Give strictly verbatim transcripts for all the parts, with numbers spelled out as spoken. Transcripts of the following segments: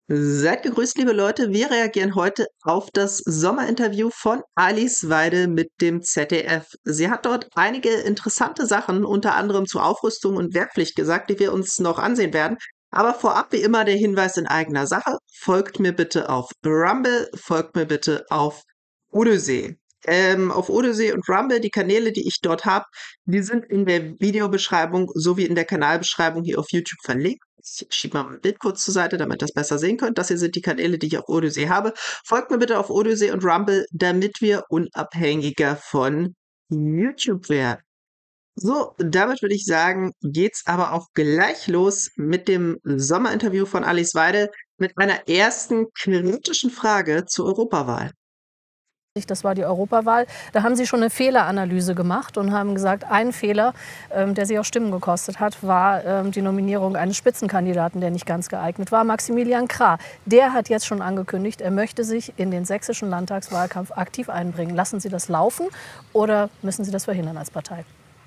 Seid gegrüßt, liebe Leute. Wir reagieren heute auf das Sommerinterview von Alice Weidel mit dem Z D F. Sie hat dort einige interessante Sachen, unter anderem zu Aufrüstung und Wehrpflicht gesagt, die wir uns noch ansehen werden. Aber vorab wie immer der Hinweis in eigener Sache. Folgt mir bitte auf Rumble, folgt mir bitte auf Odyssey. Ähm, auf Odyssey und Rumble, die Kanäle, die ich dort habe, die sind in der Videobeschreibung sowie in der Kanalbeschreibung hier auf YouTube verlinkt. Ich schiebe mal mein Bild kurz zur Seite, damit ihr das besser sehen könnt. Das hier sind die Kanäle, die ich auf Odyssey habe. Folgt mir bitte auf Odyssey und Rumble, damit wir unabhängiger von YouTube werden. So, damit würde ich sagen, geht's aber auch gleich los mit dem Sommerinterview von Alice Weidel mit einer ersten kritischen Frage zur Europawahl. Das war die Europawahl. Da haben Sie schon eine Fehleranalyse gemacht und haben gesagt, ein Fehler, ähm, der Sie auch Stimmen gekostet hat, war ähm, die Nominierung eines Spitzenkandidaten, der nicht ganz geeignet war, Maximilian Krah. Der hat jetzt schon angekündigt, er möchte sich in den sächsischen Landtagswahlkampf aktiv einbringen. Lassen Sie das laufen oder müssen Sie das verhindern als Partei?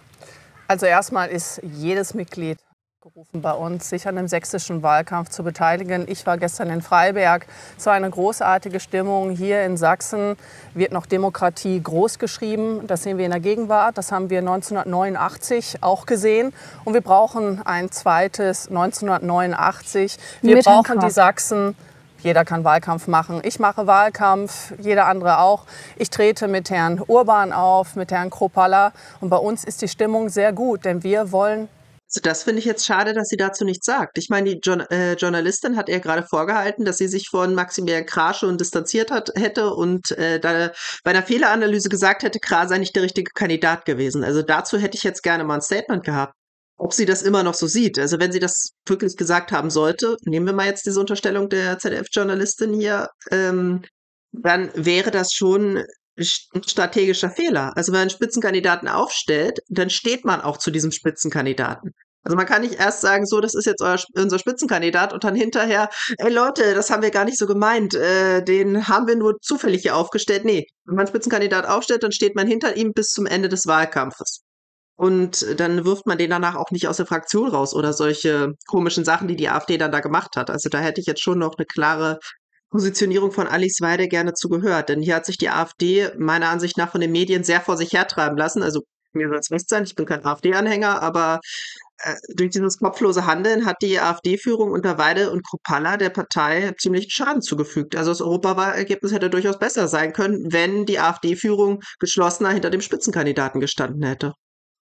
Also erstmal ist jedes Mitglied gerufen bei uns, sich an dem sächsischen Wahlkampf zu beteiligen. Ich war gestern in Freiberg. Es war eine großartige Stimmung. Hier in Sachsen wird noch Demokratie groß geschrieben. Das sehen wir in der Gegenwart. Das haben wir neunzehnhundertneunundachtzig auch gesehen. Und wir brauchen ein zweites neunzehnhundertneunundachtzig. Wir Mit Herrn brauchen Krah. die Sachsen. Jeder kann Wahlkampf machen. Ich mache Wahlkampf, jeder andere auch. Ich trete mit Herrn Urban auf, mit Herrn Kropalla. Und bei uns ist die Stimmung sehr gut, denn wir wollen. Also das finde ich jetzt schade, dass sie dazu nichts sagt. Ich meine, die Jour äh, Journalistin hat ihr gerade vorgehalten, dass sie sich von Maximilian Krah schon distanziert hat, hätte und äh, da bei einer Fehleranalyse gesagt hätte, Krah sei nicht der richtige Kandidat gewesen. Also dazu hätte ich jetzt gerne mal ein Statement gehabt, ob sie das immer noch so sieht. Also wenn sie das wirklich gesagt haben sollte, nehmen wir mal jetzt diese Unterstellung der Z D F-Journalistin hier, ähm, dann wäre das schon ein strategischer Fehler. Also wenn man einen Spitzenkandidaten aufstellt, dann steht man auch zu diesem Spitzenkandidaten. Also man kann nicht erst sagen, so, das ist jetzt euer, unser Spitzenkandidat und dann hinterher, ey Leute, das haben wir gar nicht so gemeint, äh, den haben wir nur zufällig hier aufgestellt. Nee, wenn man einen Spitzenkandidat aufstellt, dann steht man hinter ihm bis zum Ende des Wahlkampfes. Und dann wirft man den danach auch nicht aus der Fraktion raus oder solche komischen Sachen, die die AfD dann da gemacht hat. Also da hätte ich jetzt schon noch eine klare Positionierung von Alice Weidel gerne zugehört. Denn hier hat sich die AfD meiner Ansicht nach von den Medien sehr vor sich hertreiben lassen. Also mir soll es recht sein, ich bin kein AfD-Anhänger, aber äh, durch dieses kopflose Handeln hat die AfD-Führung unter Weidel und Kropalla der Partei ziemlich Schaden zugefügt. Also das Europawahlergebnis hätte durchaus besser sein können, wenn die AfD-Führung geschlossener hinter dem Spitzenkandidaten gestanden hätte.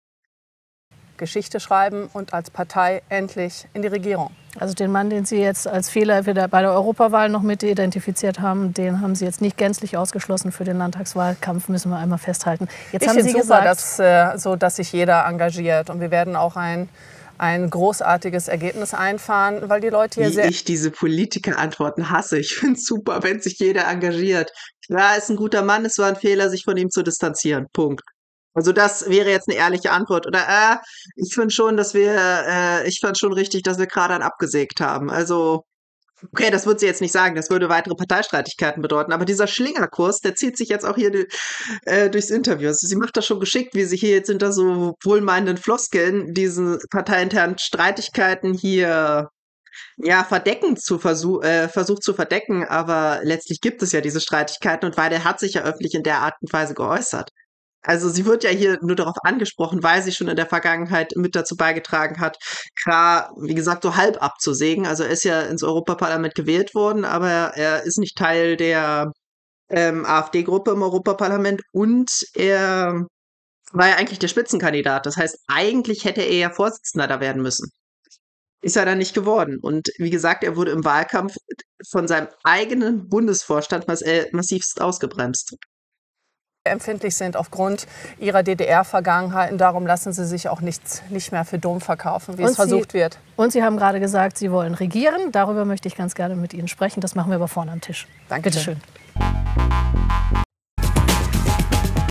Geschichte schreiben und als Partei endlich in die Regierung. Also den Mann, den Sie jetzt als Fehler wieder bei der Europawahl noch mit identifiziert haben, den haben Sie jetzt nicht gänzlich ausgeschlossen für den Landtagswahlkampf, müssen wir einmal festhalten. Jetzt ich haben Sie finde gesagt, super, dass, äh, so, dass sich jeder engagiert und wir werden auch ein, ein großartiges Ergebnis einfahren, weil die Leute hier Wie sehr... ich diese Politiker-Antworten hasse. Ich finde es super, wenn sich jeder engagiert. Ja, ist ein guter Mann, es war ein Fehler, sich von ihm zu distanzieren. Punkt. Also das wäre jetzt eine ehrliche Antwort. Oder äh, ich finde schon, dass wir, äh, ich fand schon richtig, dass wir gerade einen abgesägt haben. Also, okay, das würde sie jetzt nicht sagen, das würde weitere Parteistreitigkeiten bedeuten. Aber dieser Schlingerkurs, der zieht sich jetzt auch hier äh, durchs Interview. Also sie macht das schon geschickt, wie sie hier jetzt hinter so wohlmeinenden Floskeln diese parteiinternen Streitigkeiten hier ja, verdecken zu versuch, äh, versucht zu verdecken, aber letztlich gibt es ja diese Streitigkeiten und Weidel hat sich ja öffentlich in der Art und Weise geäußert. Also sie wird ja hier nur darauf angesprochen, weil sie schon in der Vergangenheit mit dazu beigetragen hat, Krah, wie gesagt, so halb abzusägen. Also er ist ja ins Europaparlament gewählt worden, aber er ist nicht Teil der ähm, AfD-Gruppe im Europaparlament und er war ja eigentlich der Spitzenkandidat. Das heißt, eigentlich hätte er ja Vorsitzender da werden müssen. Ist er dann nicht geworden. Und wie gesagt, er wurde im Wahlkampf von seinem eigenen Bundesvorstand mass äh, massivst ausgebremst. empfindlich sind aufgrund ihrer D D R-Vergangenheiten. Darum lassen sie sich auch nichts, nicht mehr für dumm verkaufen, wie Und es versucht Sie, wird. Und Sie haben gerade gesagt, Sie wollen regieren. Darüber möchte ich ganz gerne mit Ihnen sprechen. Das machen wir aber vorne am Tisch. Danke Bitte schön. schön.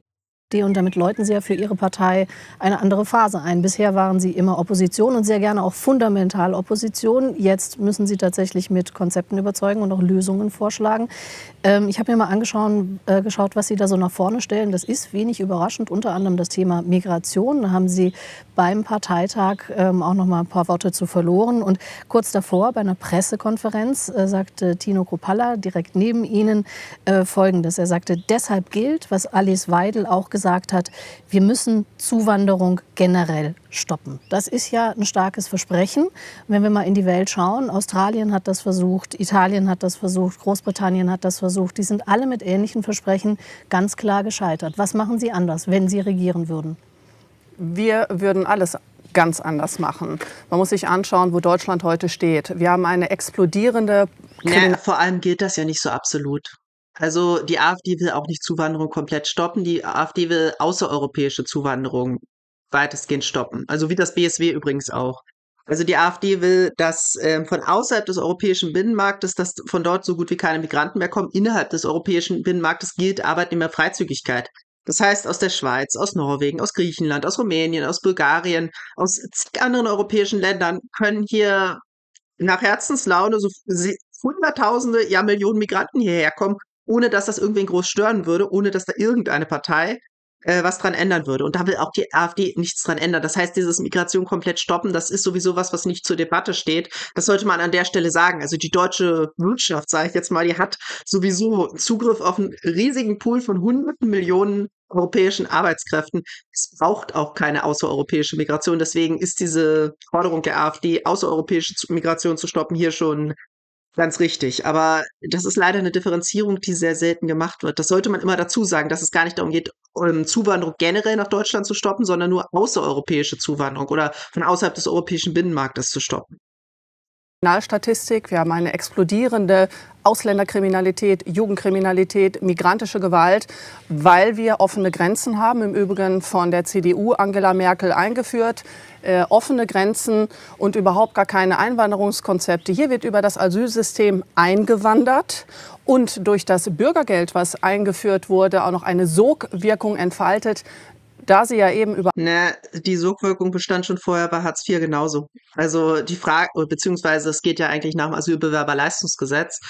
Und damit läuten Sie ja für Ihre Partei eine andere Phase ein. Bisher waren Sie immer Opposition und sehr gerne auch fundamental Opposition. Jetzt müssen Sie tatsächlich mit Konzepten überzeugen und auch Lösungen vorschlagen. Ähm, ich habe mir mal angeschaut, äh, geschaut, was Sie da so nach vorne stellen. Das ist wenig überraschend, unter anderem das Thema Migration. Da haben Sie beim Parteitag ähm, auch noch mal ein paar Worte zu verloren. Und kurz davor, bei einer Pressekonferenz, äh, sagte Tino Kruppalla direkt neben Ihnen äh, Folgendes. Er sagte, deshalb gilt, was Alice Weidel auch gesagt hat, wir müssen Zuwanderung generell stoppen. Das ist ja ein starkes Versprechen. Wenn wir mal in die Welt schauen, Australien hat das versucht, Italien hat das versucht, Großbritannien hat das versucht. Die sind alle mit ähnlichen Versprechen ganz klar gescheitert. Was machen Sie anders, wenn Sie regieren würden? Wir würden alles ganz anders machen. Man muss sich anschauen, wo Deutschland heute steht. Wir haben eine explodierende... Ja, vor allem gilt das ja nicht so absolut. Also die AfD will auch nicht Zuwanderung komplett stoppen. Die AfD will außereuropäische Zuwanderung weitestgehend stoppen. Also wie das B S W übrigens auch. Also die AfD will, dass ähm, von außerhalb des europäischen Binnenmarktes, dass von dort so gut wie keine Migranten mehr kommen. Innerhalb des europäischen Binnenmarktes gilt Arbeitnehmerfreizügigkeit. Das heißt, aus der Schweiz, aus Norwegen, aus Griechenland, aus Rumänien, aus Bulgarien, aus zig anderen europäischen Ländern können hier nach Herzenslaune so Hunderttausende, ja Millionen Migranten hierher kommen, ohne dass das irgendwen groß stören würde, ohne dass da irgendeine Partei äh, was dran ändern würde. Und da will auch die AfD nichts dran ändern. Das heißt, dieses Migration komplett stoppen, das ist sowieso was, was nicht zur Debatte steht. Das sollte man an der Stelle sagen. Also die deutsche Wirtschaft, sage ich jetzt mal, die hat sowieso Zugriff auf einen riesigen Pool von hunderten Millionen europäischen Arbeitskräften. Es braucht auch keine außereuropäische Migration. Deswegen ist diese Forderung der AfD, außereuropäische Migration zu stoppen, hier schon ganz richtig. Aber das ist leider eine Differenzierung, die sehr selten gemacht wird. Das sollte man immer dazu sagen, dass es gar nicht darum geht, um Zuwanderung generell nach Deutschland zu stoppen, sondern nur außereuropäische Zuwanderung oder von außerhalb des europäischen Binnenmarktes zu stoppen. Kriminalstatistik. Wir haben eine explodierende Ausländerkriminalität, Jugendkriminalität, migrantische Gewalt, weil wir offene Grenzen haben, im Übrigen von der C D U Angela Merkel eingeführt. Äh, offene Grenzen und überhaupt gar keine Einwanderungskonzepte. Hier wird über das Asylsystem eingewandert und durch das Bürgergeld, was eingeführt wurde, auch noch eine Sogwirkung entfaltet. Da Sie ja eben über... Ne, die Sogwirkung bestand schon vorher bei Hartz vier genauso. Also die Frage, beziehungsweise es geht ja eigentlich nach dem Asylbewerberleistungsgesetz.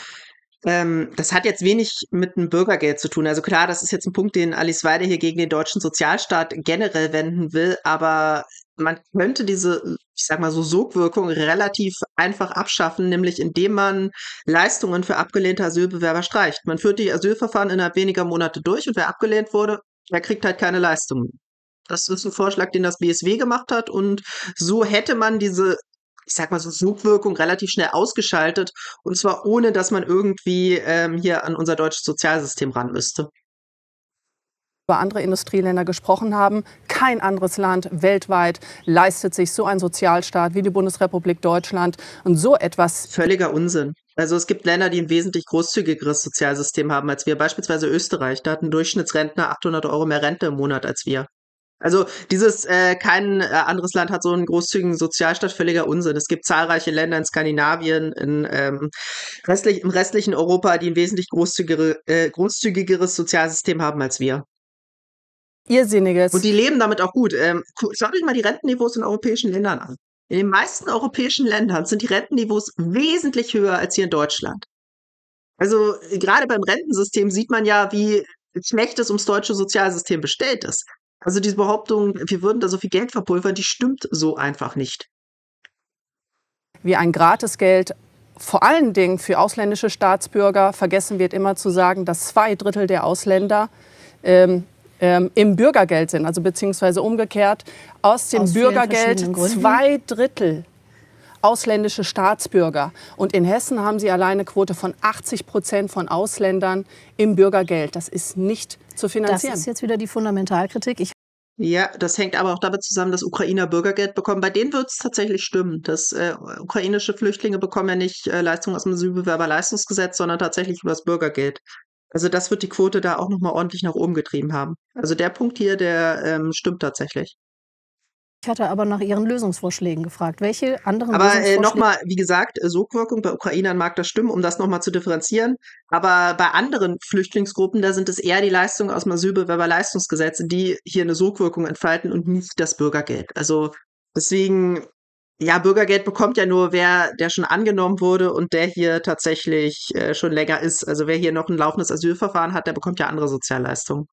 Ähm, das hat jetzt wenig mit dem Bürgergeld zu tun. Also klar, das ist jetzt ein Punkt, den Alice Weidel hier gegen den deutschen Sozialstaat generell wenden will, aber man könnte diese, ich sag mal so, Sogwirkung relativ einfach abschaffen, nämlich indem man Leistungen für abgelehnte Asylbewerber streicht. Man führt die Asylverfahren innerhalb weniger Monate durch und wer abgelehnt wurde, der kriegt halt keine Leistung. Das ist ein Vorschlag, den das B S W gemacht hat und so hätte man diese, ich sag mal so, Sogwirkung relativ schnell ausgeschaltet und zwar ohne, dass man irgendwie ähm, hier an unser deutsches Sozialsystem ran müsste. Über andere Industrieländer gesprochen haben. Kein anderes Land weltweit leistet sich so einen Sozialstaat wie die Bundesrepublik Deutschland und so etwas. Völliger Unsinn. Also es gibt Länder, die ein wesentlich großzügigeres Sozialsystem haben als wir. Beispielsweise Österreich. Da hat ein Durchschnittsrentner achthundert Euro mehr Rente im Monat als wir. Also dieses, äh, kein äh, anderes Land hat so einen großzügigen Sozialstaat, völliger Unsinn. Es gibt zahlreiche Länder in Skandinavien, in, ähm, restlich, im restlichen Europa, die ein wesentlich großzügigere, äh, großzügigeres Sozialsystem haben als wir. Irrsinniges. Und die leben damit auch gut. Ähm, schaut euch mal die Rentenniveaus in europäischen Ländern an. In den meisten europäischen Ländern sind die Rentenniveaus wesentlich höher als hier in Deutschland. Also gerade beim Rentensystem sieht man ja, wie schlecht es ums deutsche Sozialsystem bestellt ist. Also diese Behauptung, wir würden da so viel Geld verpulvern, die stimmt so einfach nicht. Wie ein Gratisgeld, vor allen Dingen für ausländische Staatsbürger. Vergessen wird immer zu sagen, dass zwei Drittel der Ausländer ähm, ähm, im Bürgergeld sind, also beziehungsweise umgekehrt aus dem Aus vielen Bürgergeld verschiedenen Gründen. zwei Drittel ausländische Staatsbürger. Und in Hessen haben sie alleine eine Quote von achtzig Prozent von Ausländern im Bürgergeld. Das ist nicht zu Das finanzieren. ist jetzt wieder die Fundamentalkritik. Ich Ja, das hängt aber auch damit zusammen, dass Ukrainer Bürgergeld bekommen. Bei denen wird es tatsächlich stimmen. Dass äh, ukrainische Flüchtlinge bekommen ja nicht äh, Leistungen aus dem Asylbewerberleistungsgesetz, sondern tatsächlich über das Bürgergeld. Also das wird die Quote da auch nochmal ordentlich nach oben getrieben haben. Also der Punkt hier, der ähm, stimmt tatsächlich. Ich hatte aber nach Ihren Lösungsvorschlägen gefragt. Welche anderen Aber äh, Lösungsvorschläge? nochmal, wie gesagt, äh, Sogwirkung bei Ukrainern mag das stimmen, um das nochmal zu differenzieren. Aber bei anderen Flüchtlingsgruppen, da sind es eher die Leistungen aus dem Asylbewerberleistungsgesetz, die hier eine Sogwirkung entfalten und nicht das Bürgergeld. Also deswegen, ja, Bürgergeld bekommt ja nur wer, der schon angenommen wurde und der hier tatsächlich äh, schon länger ist. Also wer hier noch ein laufendes Asylverfahren hat, der bekommt ja andere Sozialleistungen.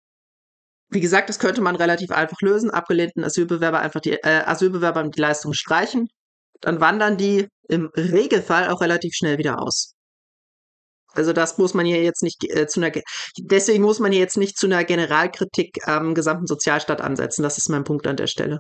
Wie gesagt, das könnte man relativ einfach lösen. Abgelehnten Asylbewerber einfach die äh, Asylbewerbern die Leistung streichen. Dann wandern die im Regelfall auch relativ schnell wieder aus. Also das muss man hier jetzt nicht äh, zu einer, Ge- deswegen muss man hier jetzt nicht zu einer Generalkritik am gesamten Sozialstaat ansetzen. Das ist mein Punkt an der Stelle.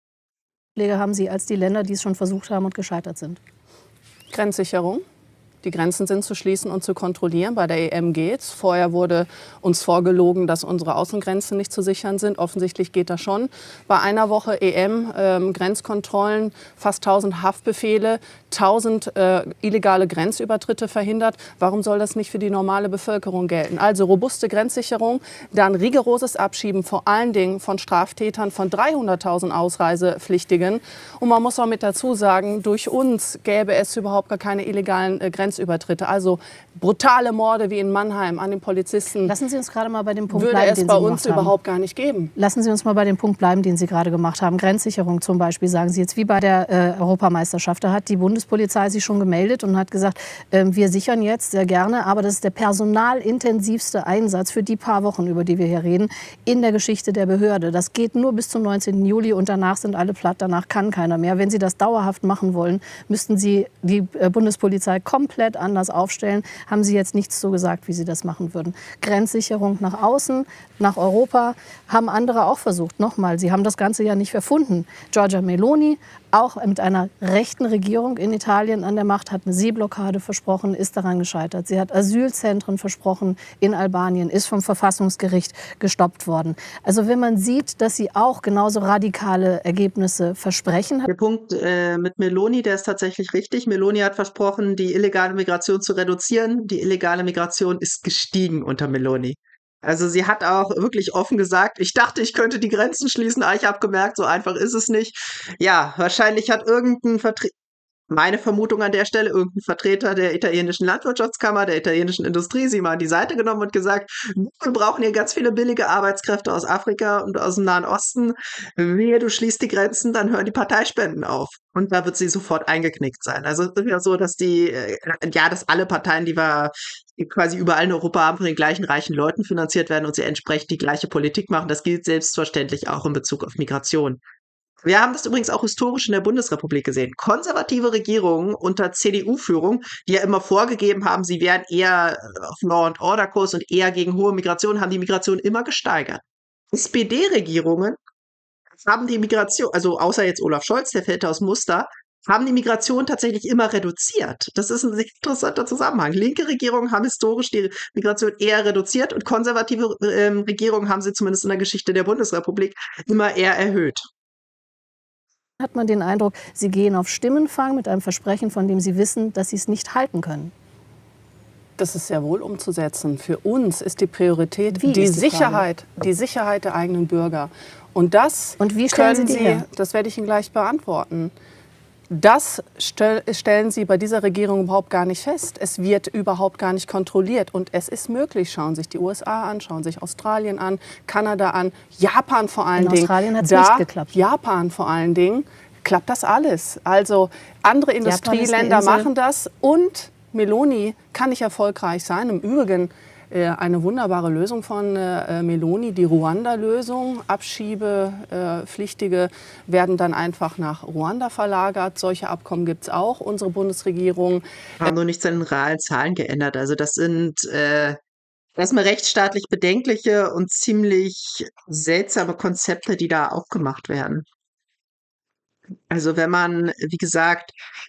haben Sie als die Länder, die es schon versucht haben und gescheitert sind? Grenzsicherung. Die Grenzen sind zu schließen und zu kontrollieren. Bei der E M geht's. Vorher wurde uns vorgelogen, dass unsere Außengrenzen nicht zu sichern sind. Offensichtlich geht das schon. Bei einer Woche E M, ähm, Grenzkontrollen, fast tausend Haftbefehle, tausend äh, illegale Grenzübertritte verhindert. Warum soll das nicht für die normale Bevölkerung gelten? Also robuste Grenzsicherung, dann rigoroses Abschieben, vor allen Dingen von Straftätern, von dreihunderttausend Ausreisepflichtigen. Und man muss auch mit dazu sagen, durch uns gäbe es überhaupt gar keine illegalen äh, Grenzübertritte. Also brutale Morde wie in Mannheim an den Polizisten. Lassen Sie uns gerade mal bei dem Punkt würde bleiben, es den bei Sie uns gemacht haben. überhaupt gar nicht geben. Lassen Sie uns mal bei dem Punkt bleiben, den Sie gerade gemacht haben. Grenzsicherung zum Beispiel, sagen Sie jetzt, wie bei der äh, Europameisterschaft. Da hat die Bundespolizei sich schon gemeldet und hat gesagt, äh, wir sichern jetzt sehr gerne, aber das ist der personalintensivste Einsatz für die paar Wochen, über die wir hier reden, in der Geschichte der Behörde. Das geht nur bis zum neunzehnten Juli und danach sind alle platt, danach kann keiner mehr. Wenn Sie das dauerhaft machen wollen, müssten Sie die äh, Bundespolizei komplett anders aufstellen. Haben Sie jetzt nichts so gesagt, wie Sie das machen würden. Grenzsicherung nach außen, nach Europa, haben andere auch versucht. Nochmal, Sie haben das Ganze ja nicht erfunden. Giorgia Meloni, auch mit einer rechten Regierung in Italien an der Macht, hat eine Seeblockade versprochen, ist daran gescheitert. Sie hat Asylzentren versprochen in Albanien, ist vom Verfassungsgericht gestoppt worden. Also wenn man sieht, dass sie auch genauso radikale Ergebnisse versprechen. Der Punkt äh, mit Meloni, der ist tatsächlich richtig. Meloni hat versprochen, die illegale Migration zu reduzieren. Die illegale Migration ist gestiegen unter Meloni. Also sie hat auch wirklich offen gesagt, ich dachte, ich könnte die Grenzen schließen, aber ich habe gemerkt, so einfach ist es nicht. Ja, wahrscheinlich hat irgendein Vertreter, meine Vermutung an der Stelle, irgendein Vertreter der italienischen Landwirtschaftskammer, der italienischen Industrie, sie mal an die Seite genommen und gesagt, wir brauchen hier ganz viele billige Arbeitskräfte aus Afrika und aus dem Nahen Osten. Wehe, du schließt die Grenzen, dann hören die Parteispenden auf. Und da wird sie sofort eingeknickt sein. Also es ist ja so, dass die, äh, ja, dass alle Parteien, die wir die quasi überall in Europa haben, von den gleichen reichen Leuten finanziert werden und sie entsprechend die gleiche Politik machen. Das gilt selbstverständlich auch in Bezug auf Migration. Wir haben das übrigens auch historisch in der Bundesrepublik gesehen. Konservative Regierungen unter C D U-Führung, die ja immer vorgegeben haben, sie wären eher auf Law-and-Order-Kurs und eher gegen hohe Migration, haben die Migration immer gesteigert. S P D-Regierungen haben die Migration, also außer jetzt Olaf Scholz, der fällt aus dem Muster, haben die Migration tatsächlich immer reduziert. Das ist ein sehr interessanter Zusammenhang. Linke Regierungen haben historisch die Migration eher reduziert und konservative ähm, Regierungen haben sie zumindest in der Geschichte der Bundesrepublik immer eher erhöht. Hat man den Eindruck, Sie gehen auf Stimmenfang mit einem Versprechen, von dem Sie wissen, dass Sie es nicht halten können. Das ist sehr wohl umzusetzen. Für uns ist die Priorität Wie die, ist die Sicherheit, die Sicherheit der eigenen Bürger. Und das Und wie stellen können Sie die Sie, her? das werde ich Ihnen gleich beantworten. Das stell, stellen Sie bei dieser Regierung überhaupt gar nicht fest. Es wird überhaupt gar nicht kontrolliert. Und es ist möglich. Schauen Sie sich die U S A an, schauen Sie sich Australien an, Kanada an, Japan vor allen In Dingen. Australien hat's Da, nicht geklappt. Japan vor allen Dingen, klappt das alles. Also andere Japan ist eine Industrieländer Insel. machen das. Und Meloni kann nicht erfolgreich sein. Im Übrigen äh, eine wunderbare Lösung von äh, Meloni, die Ruanda-Lösung. Abschiebepflichtige werden dann einfach nach Ruanda verlagert. Solche Abkommen gibt es auch. Unsere Bundesregierung Haben nur nichts an den realen Zahlen geändert. Also das sind äh, erstmal rechtsstaatlich bedenkliche und ziemlich seltsame Konzepte, die da aufgemacht werden. Also wenn man, wie gesagt,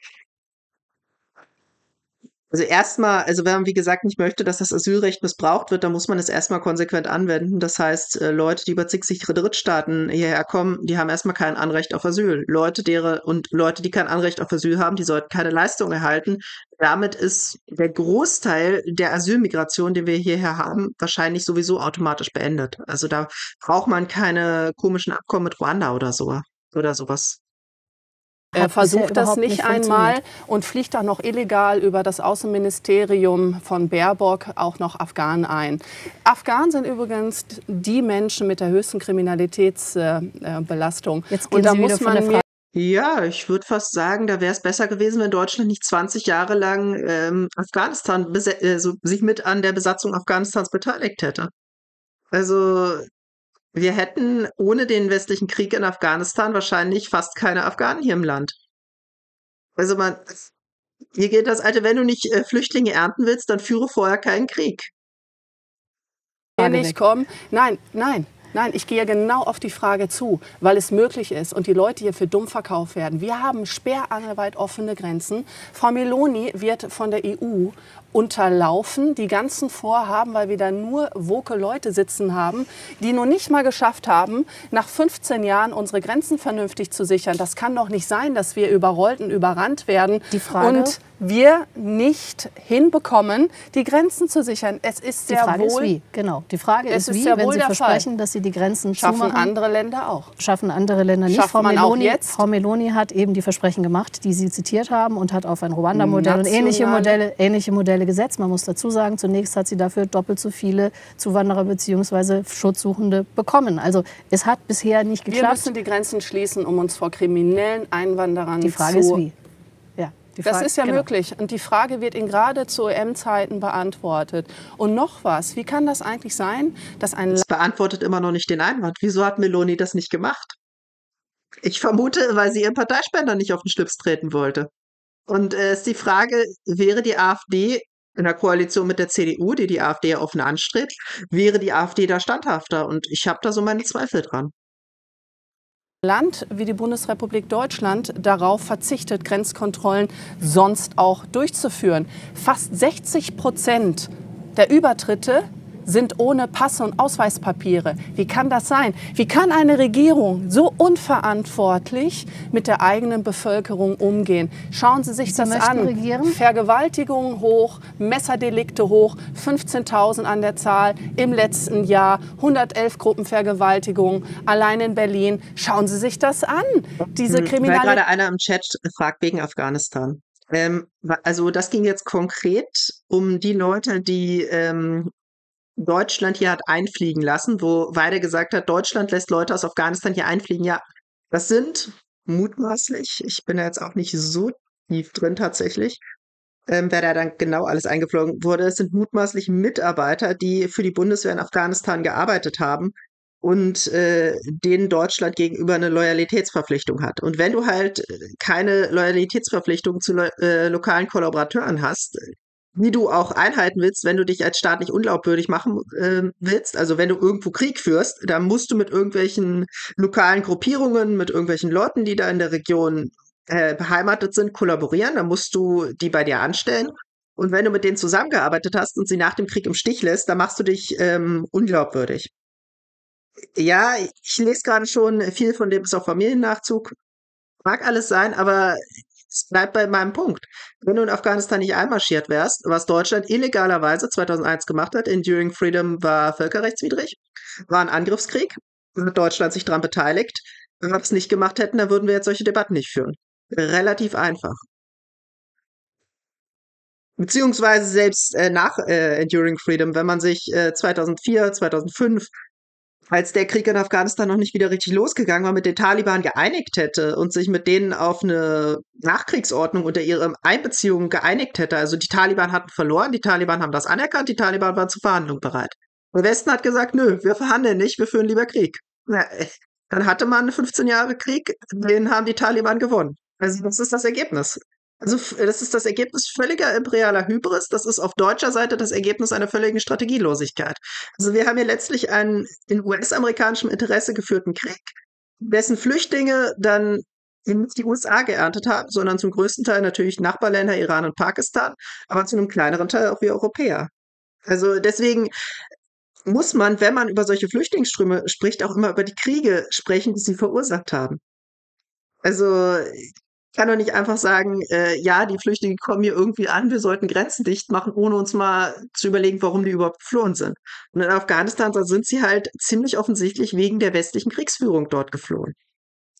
also erstmal, also wenn man, wie gesagt, nicht möchte, dass das Asylrecht missbraucht wird, dann muss man es erstmal konsequent anwenden. Das heißt, äh, Leute, die über zig sichere Drittstaaten hierher kommen, die haben erstmal kein Anrecht auf Asyl. Leute, deren, und Leute, die kein Anrecht auf Asyl haben, die sollten keine Leistung erhalten. Damit ist der Großteil der Asylmigration, den wir hierher haben, wahrscheinlich sowieso automatisch beendet. Also da braucht man keine komischen Abkommen mit Ruanda oder so. oder sowas. Er Hat bisher versucht das überhaupt nicht nicht einmal funktioniert. und fliegt auch noch illegal über das Außenministerium von Baerbock auch noch Afghanen ein. Afghanen sind übrigens die Menschen mit der höchsten Kriminalitätsbelastung. Jetzt Und gehen da Sie wieder muss von der man Frage. mir Ja, ich würde fast sagen, da wäre es besser gewesen, wenn Deutschland nicht zwanzig Jahre lang ähm, Afghanistan bese- äh, so, sich mit an der Besatzung Afghanistans beteiligt hätte. Also wir hätten ohne den westlichen Krieg in Afghanistan wahrscheinlich fast keine Afghanen hier im Land. Also man, hier gilt das alte, wenn du nicht äh, Flüchtlinge ernten willst, dann führe vorher keinen Krieg. Frage nicht weg. kommen. Nein, nein. Nein, ich gehe genau auf die Frage zu, weil es möglich ist und die Leute hier für dumm verkauft werden. Wir haben sperrangelweit offene Grenzen. Frau Meloni wird von der E U unterlaufen, die ganzen Vorhaben, weil wir da nur woke Leute sitzen haben, die noch nicht mal geschafft haben, nach fünfzehn Jahren unsere Grenzen vernünftig zu sichern. Das kann doch nicht sein, dass wir überrollt und überrannt werden Die Frage- und wir nicht hinbekommen, die Grenzen zu sichern. Es ist Die sehr Frage ist wohl, wie. Genau. Die Frage Es ist ist wie, sehr wenn wohl Sie der Fall. versprechen, dass Sie die Grenzen schaffen zumachen. andere Länder auch. Schaffen andere Länder nicht. Schafft Frau man auch Meloni, jetzt? Frau Meloni hat eben die Versprechen gemacht, die Sie zitiert haben und hat auf ein Ruanda-Modell und ähnliche Nationale- Modelle, ähnliche Modelle gesetzt. Man muss dazu sagen, zunächst hat sie dafür doppelt so viele Zuwanderer bzw. Schutzsuchende bekommen. Also es hat bisher nicht Wir geklappt. müssen die Grenzen schließen, um uns vor kriminellen Einwanderern Die Frage zu... ist wie. Ja, die Das Frage- ist ja genau. möglich. Und die Frage wird Ihnen gerade zu E M-Zeiten beantwortet. Und noch was, wie kann das eigentlich sein, dass ein Das beantwortet immer noch nicht den Einwand. Wieso hat Meloni das nicht gemacht? Ich vermute, weil sie ihrem Parteispender nicht auf den Schlips treten wollte. Und äh, ist die Frage, wäre die AfD in der Koalition mit der C D U, die die AfD ja offen anstrebt, wäre die AfD da standhafter? Und ich habe da so meine Zweifel dran. Land wie die Bundesrepublik Deutschland darauf verzichtet, Grenzkontrollen sonst auch durchzuführen. Fast sechzig Prozent der Übertritte sind ohne Pass- und Ausweispapiere. Wie kann das sein? Wie kann eine Regierung so unverantwortlich mit der eigenen Bevölkerung umgehen? Schauen Sie sich Sie das möchten an. regieren? Vergewaltigungen hoch, Messerdelikte hoch, fünfzehntausend an der Zahl im letzten Jahr, hundertelf Gruppenvergewaltigungen allein in Berlin. Schauen Sie sich das an. Diese Hm, Weil Kriminalität. gerade einer im Chat fragt wegen Afghanistan. Ähm, wa- also das ging jetzt konkret um die Leute, die ähm, Deutschland hier hat einfliegen lassen, wo Weide gesagt hat, Deutschland lässt Leute aus Afghanistan hier einfliegen. Ja, das sind mutmaßlich, ich bin da jetzt auch nicht so tief drin tatsächlich, ähm, wer da dann genau alles eingeflogen wurde, es sind mutmaßlich Mitarbeiter, die für die Bundeswehr in Afghanistan gearbeitet haben und äh, denen Deutschland gegenüber eine Loyalitätsverpflichtung hat. Und wenn du halt äh, keine Loyalitätsverpflichtung zu lo äh, lokalen Kollaborateuren hast, wie du auch einhalten willst, wenn du dich als Staat nicht unglaubwürdig machen äh, willst, also wenn du irgendwo Krieg führst, dann musst du mit irgendwelchen lokalen Gruppierungen, mit irgendwelchen Leuten, die da in der Region äh, beheimatet sind, kollaborieren, dann musst du die bei dir anstellen. Und wenn du mit denen zusammengearbeitet hast und sie nach dem Krieg im Stich lässt, dann machst du dich ähm, unglaubwürdig. Ja, ich lese gerade schon viel von dem ist auf Familiennachzug. Mag alles sein, aber es bleibt bei meinem Punkt. Wenn du in Afghanistan nicht einmarschiert wärst, was Deutschland illegalerweise zweitausendeins gemacht hat, Enduring Freedom war völkerrechtswidrig, war ein Angriffskrieg, hat Deutschland sich daran beteiligt. Wenn wir das nicht gemacht hätten, dann würden wir jetzt solche Debatten nicht führen. Relativ einfach. Beziehungsweise selbst äh, nach äh, Enduring Freedom, wenn man sich äh, zweitausendvier, zweitausendfünf, als der Krieg in Afghanistan noch nicht wieder richtig losgegangen war, mit den Taliban geeinigt hätte und sich mit denen auf eine Nachkriegsordnung unter ihrer Einbeziehung geeinigt hätte. Also die Taliban hatten verloren, die Taliban haben das anerkannt, die Taliban waren zur Verhandlung bereit. Der Westen hat gesagt, nö, wir verhandeln nicht, wir führen lieber Krieg. Na, äh, dann hatte man fünfzehn Jahre Krieg, den haben die Taliban gewonnen. Also das ist das Ergebnis. Also f- das ist das Ergebnis völliger imperialer Hybris. Das ist auf deutscher Seite das Ergebnis einer völligen Strategielosigkeit. Also wir haben hier letztlich einen in U S-amerikanischem Interesse geführten Krieg, dessen Flüchtlinge dann nicht die U S A geerntet haben, sondern zum größten Teil natürlich Nachbarländer Iran und Pakistan, aber zu einem kleineren Teil auch wir Europäer. Also deswegen muss man, wenn man über solche Flüchtlingsströme spricht, auch immer über die Kriege sprechen, die sie verursacht haben. Also ich kann doch nicht einfach sagen, äh, ja, die Flüchtlinge kommen hier irgendwie an, wir sollten Grenzen dicht machen, ohne uns mal zu überlegen, warum die überhaupt geflohen sind. Und in Afghanistan, da sind sie halt ziemlich offensichtlich wegen der westlichen Kriegsführung dort geflohen.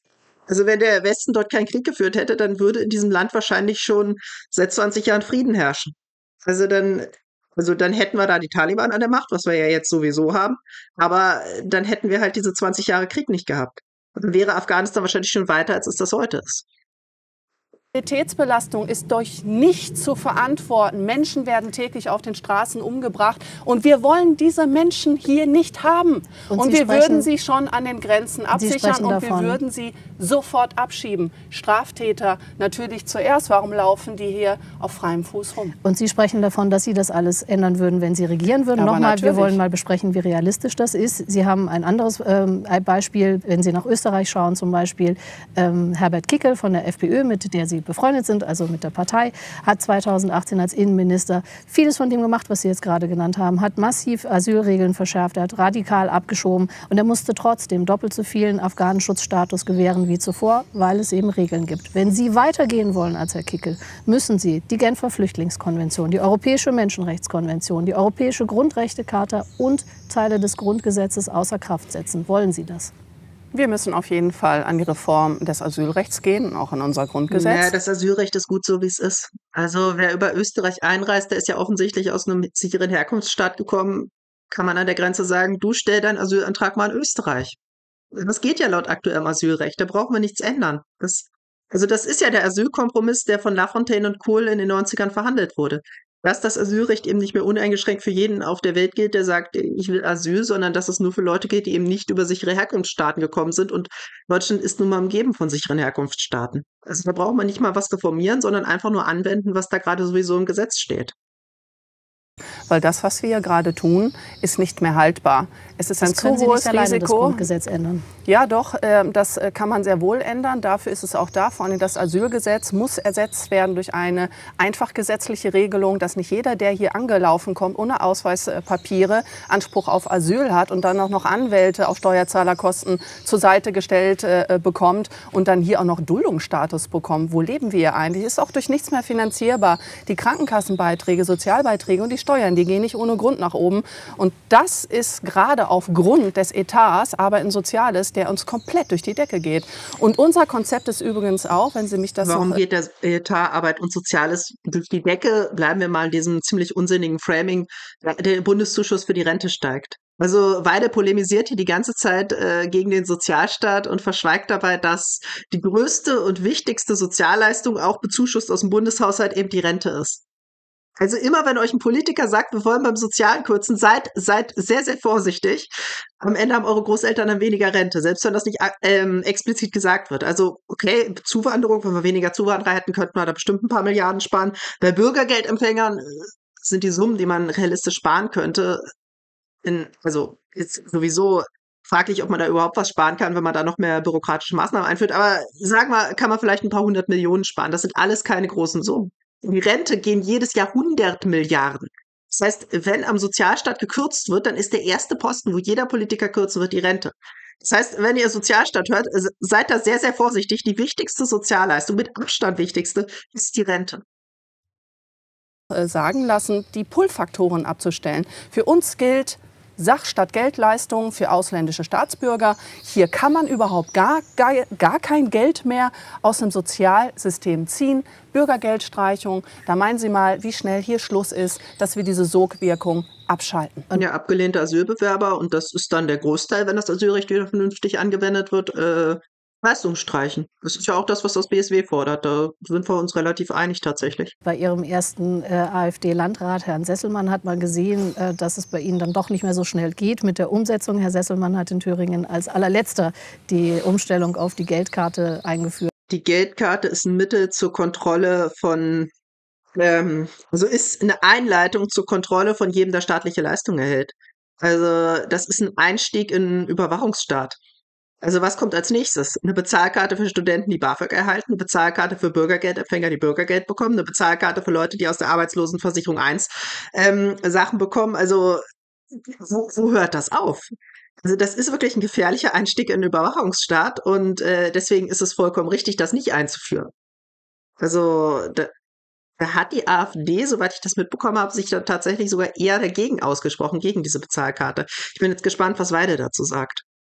Also wenn der Westen dort keinen Krieg geführt hätte, dann würde in diesem Land wahrscheinlich schon seit zwanzig Jahren Frieden herrschen. Also dann, also dann hätten wir da die Taliban an der Macht, was wir ja jetzt sowieso haben. Aber äh, dann hätten wir halt diese zwanzig Jahre Krieg nicht gehabt. Dann wäre Afghanistan wahrscheinlich schon weiter, als es das heute ist. Kriminalitätsbelastung ist durch nichts zu verantworten. Menschen werden täglich auf den Straßen umgebracht. Und wir wollen diese Menschen hier nicht haben. Und Und, Sie wir sprechen- würden sie schon an den Grenzen absichern sprechen und wir davon. würden sie sofort abschieben. Straftäter natürlich zuerst. Warum laufen die hier auf freiem Fuß rum? Und Sie sprechen davon, dass Sie das alles ändern würden, wenn Sie regieren würden. Aber Nochmal, wir natürlich. wollen mal besprechen, wie realistisch das ist. Sie haben ein anderes ähm, ein Beispiel, wenn Sie nach Österreich schauen, zum Beispiel ähm, Herbert Kickl von der FPÖ, mit der Sie befreundet sind, also mit der Partei, hat zweitausendachtzehn als Innenminister vieles von dem gemacht, was Sie jetzt gerade genannt haben, hat massiv Asylregeln verschärft, er hat radikal abgeschoben und er musste trotzdem doppelt so vielen Afghanen Schutzstatus gewähren wie zuvor, weil es eben Regeln gibt. Wenn Sie weitergehen wollen als Herr Kickl, müssen Sie die Genfer Flüchtlingskonvention, die Europäische Menschenrechtskonvention, die Europäische Grundrechtecharta und Teile des Grundgesetzes außer Kraft setzen. Wollen Sie das? Wir müssen auf jeden Fall an die Reform des Asylrechts gehen, auch in unser Grundgesetz. Ja, das Asylrecht ist gut so, wie es ist. Also wer über Österreich einreist, der ist ja offensichtlich aus einem sicheren Herkunftsstaat gekommen, kann man an der Grenze sagen, du stell deinen Asylantrag mal in Österreich. Das geht ja laut aktuellem Asylrecht, da brauchen wir nichts ändern. Das, also das ist ja der Asylkompromiss, der von Lafontaine und Kohl in den neunzigern verhandelt wurde. Dass das Asylrecht eben nicht mehr uneingeschränkt für jeden auf der Welt gilt, der sagt, ich will Asyl, sondern dass es nur für Leute geht, die eben nicht über sichere Herkunftsstaaten gekommen sind. Und Deutschland ist nun mal umgeben von sicheren Herkunftsstaaten. Also da braucht man nicht mal was reformieren, sondern einfach nur anwenden, was da gerade sowieso im Gesetz steht. Weil das, was wir hier gerade tun, ist nicht mehr haltbar. Es ist ein Das können zu Sie hohes nicht alleine das Risiko. Grundgesetz ändern. Ja, doch, äh, das äh, kann man sehr wohl ändern. Dafür ist es auch da. Vor allem das Asylgesetz muss ersetzt werden durch eine einfach gesetzliche Regelung, dass nicht jeder, der hier angelaufen kommt, ohne Ausweispapiere, Anspruch auf Asyl hat und dann auch noch Anwälte auf Steuerzahlerkosten zur Seite gestellt äh, bekommt und dann hier auch noch Duldungsstatus bekommt. Wo leben wir hier eigentlich? Ist auch durch nichts mehr finanzierbar. Die Krankenkassenbeiträge, Sozialbeiträge und die Steuern, die gehen nicht ohne Grund nach oben. Und das ist gerade aufgrund des Etats, aber in Soziales, der uns komplett durch die Decke geht. Und unser Konzept ist übrigens auch, wenn Sie mich das Warum noch... geht der Etat Arbeit und Soziales durch die Decke? Bleiben wir mal in diesem ziemlich unsinnigen Framing. Der Bundeszuschuss für die Rente steigt. Also Weide polemisiert hier die ganze Zeit äh, gegen den Sozialstaat und verschweigt dabei, dass die größte und wichtigste Sozialleistung auch bezuschusst aus dem Bundeshaushalt eben die Rente ist. Also immer, wenn euch ein Politiker sagt, wir wollen beim Sozialen kürzen, seid, seid sehr, sehr vorsichtig. Am Ende haben eure Großeltern dann weniger Rente, selbst wenn das nicht ähm, explizit gesagt wird. Also okay, Zuwanderung, wenn wir weniger Zuwanderer hätten, könnten wir da bestimmt ein paar Milliarden sparen. Bei Bürgergeldempfängern äh, sind die Summen, die man realistisch sparen könnte, in, also ist sowieso fraglich, ob man da überhaupt was sparen kann, wenn man da noch mehr bürokratische Maßnahmen einführt. Aber sagen wir, kann man vielleicht ein paar hundert Millionen sparen. Das sind alles keine großen Summen. In die Rente gehen jedes Jahr hundert Milliarden. Das heißt, wenn am Sozialstaat gekürzt wird, dann ist der erste Posten, wo jeder Politiker kürzen wird, die Rente. Das heißt, wenn ihr Sozialstaat hört, seid da sehr, sehr vorsichtig. Die wichtigste Sozialleistung, mit Abstand wichtigste, ist die Rente. sagen lassen, die Pull-Faktoren abzustellen. Für uns gilt Sach- statt Geldleistung für ausländische Staatsbürger. Hier kann man überhaupt gar, gar, gar kein Geld mehr aus dem Sozialsystem ziehen. Bürgergeldstreichung, da meinen Sie mal, wie schnell hier Schluss ist, dass wir diese Sogwirkung abschalten. Ja, abgelehnte Asylbewerber, und das ist dann der Großteil, wenn das Asylrecht wieder vernünftig angewendet wird, äh, Leistung streichen. Das ist ja auch das, was das B S W fordert. Da sind wir uns relativ einig tatsächlich. Bei Ihrem ersten äh, AfD-Landrat, Herrn Sesselmann, hat man gesehen, äh, dass es bei Ihnen dann doch nicht mehr so schnell geht mit der Umsetzung. Herr Sesselmann hat in Thüringen als allerletzter die Umstellung auf die Geldkarte eingeführt. Die Geldkarte ist ein Mittel zur Kontrolle von, ähm, also ist eine Einleitung zur Kontrolle von jedem, der staatliche Leistung erhält. Also das ist ein Einstieg in einen Überwachungsstaat. Also was kommt als nächstes? Eine Bezahlkarte für Studenten, die BAföG erhalten, eine Bezahlkarte für Bürgergeldempfänger, die Bürgergeld bekommen, eine Bezahlkarte für Leute, die aus der Arbeitslosenversicherung eins ähm, Sachen bekommen. Also wo, wo hört das auf? Also das ist wirklich ein gefährlicher Einstieg in den Überwachungsstaat und äh, deswegen ist es vollkommen richtig, das nicht einzuführen. Also da, da hat die AfD, soweit ich das mitbekommen habe, sich da tatsächlich sogar eher dagegen ausgesprochen, gegen diese Bezahlkarte. Ich bin jetzt gespannt, was Weide dazu sagt.